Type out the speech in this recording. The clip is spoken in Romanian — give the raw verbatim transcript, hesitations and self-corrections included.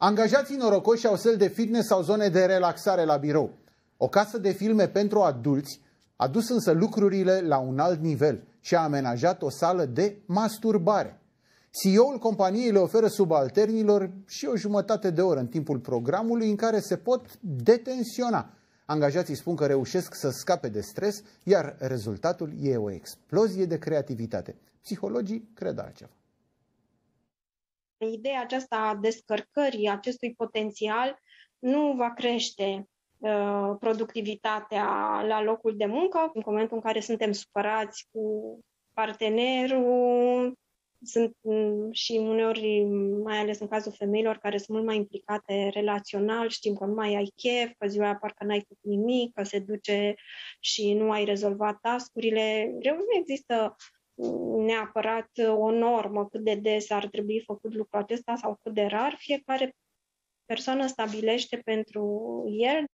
Angajații norocoși au săli de fitness sau zone de relaxare la birou. O casă de filme pentru adulți a dus însă lucrurile la un alt nivel și a amenajat o sală de masturbare. C E O-ul companiei le oferă subalternilor și o jumătate de oră în timpul programului în care se pot detensiona. Angajații spun că reușesc să scape de stres, iar rezultatul e o explozie de creativitate. Psihologii cred altceva. Ideea aceasta a descărcării acestui potențial nu va crește uh, productivitatea la locul de muncă. În momentul în care suntem supărați cu partenerul, sunt și uneori, mai ales în cazul femeilor care sunt mult mai implicate relațional, știm că nu mai ai chef, că ziua aia parcă n-ai făcut nimic, că se duce și nu ai rezolvat task-urile. Nu există neapărat o normă cât de des ar trebui făcut lucrul acesta sau cât de rar. Fiecare persoană stabilește pentru el.